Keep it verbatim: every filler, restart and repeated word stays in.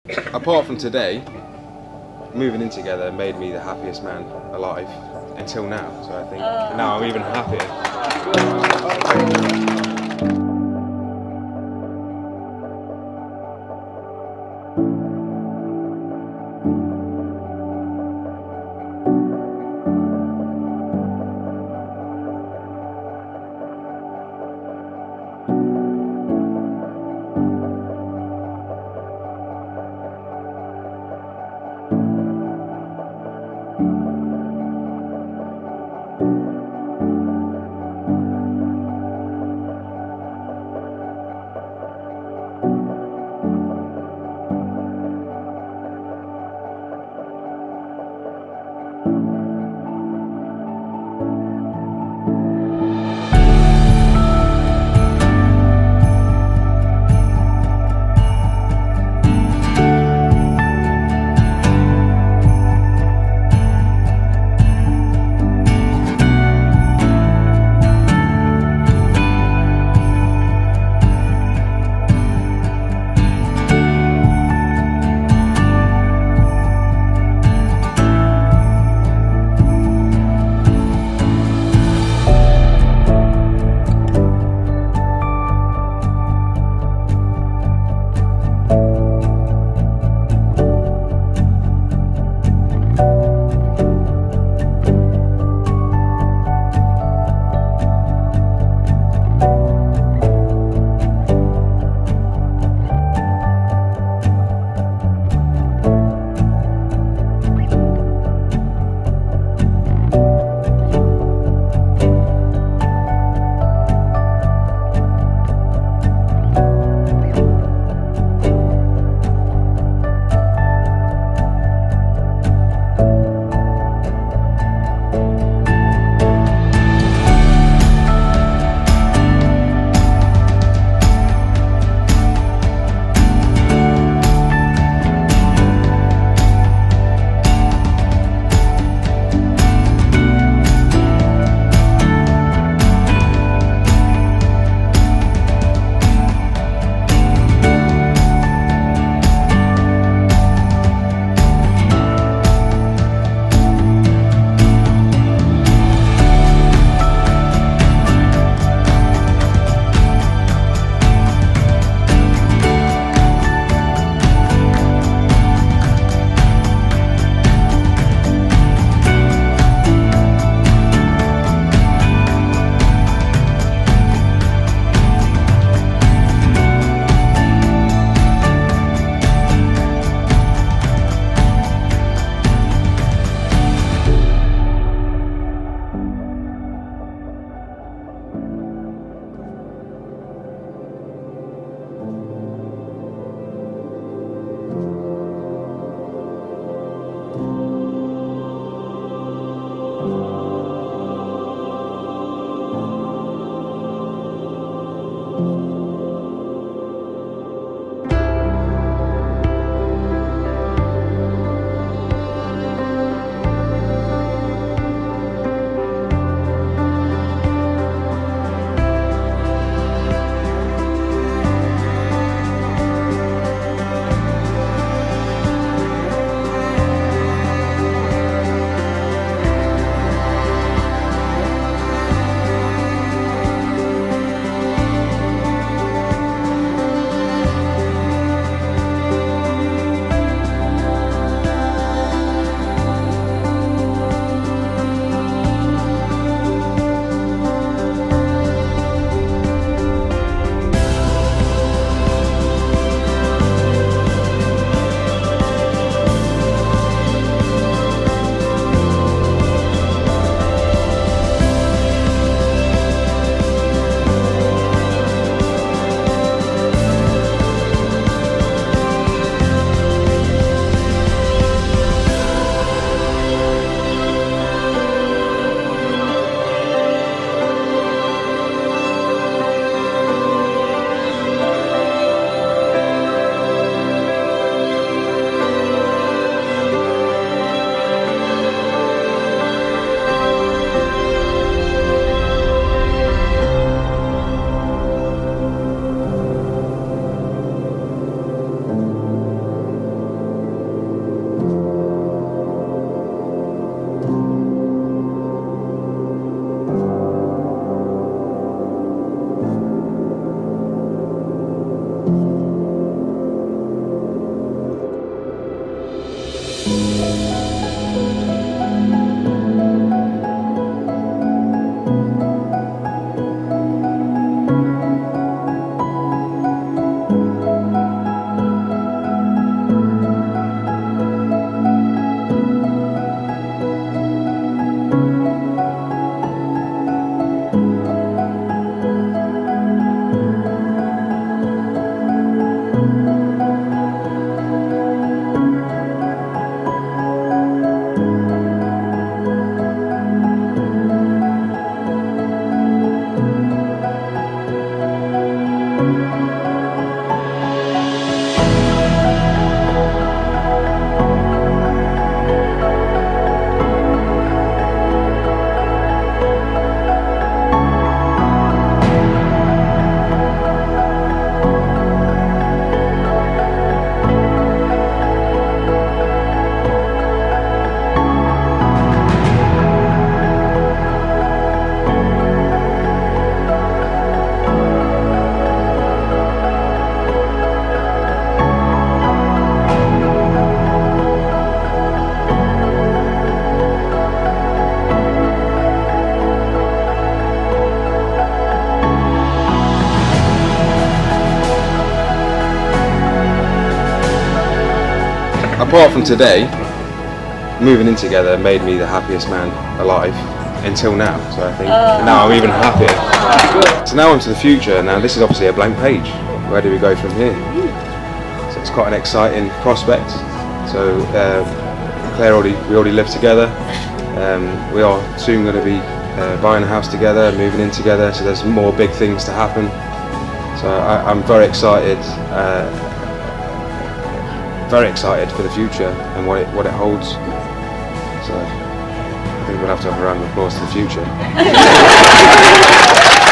apart from today, moving in together made me the happiest man alive until now. So I think uh, now I'm even happier. apart from today, moving in together made me the happiest man alive until now. So I think Uh. now I'm even happier. So now on to the future. Now this is obviously a blank page. Where do we go from here? So it's quite an exciting prospect. So uh, Claire already, we already live together. Um, we are soon going to be uh, buying a house together, moving in together. So there's more big things to happen. So I, I'm very excited. Uh, very excited for the future and what it what it holds. So I think we'll have to have a round of applause to the future.